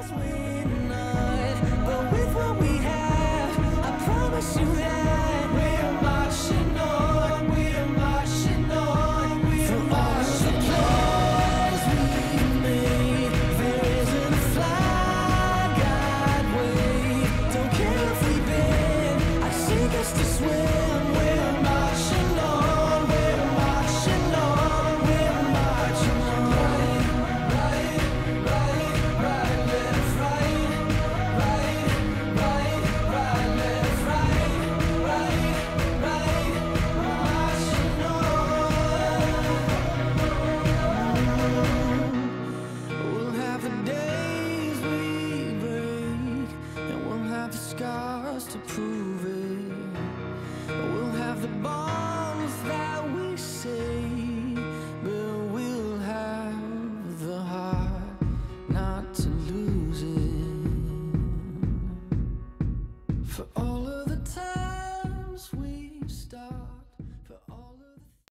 we're not, but with what we have, I promise you that we're marching on, we're marching on, we're marching on. We've made, there isn't a flag I'd wave. Don't care if we bend, I'd sink us to swim. We're marching on, we're marching on, we're marching on. Right, right, right, left, right, right, right, right, left, right, right, right, we're marching on. We'll have the days we break, and we'll have the scars to prove it. We'll have the bonds that we say, but we'll have the heart not to lose it. For all of the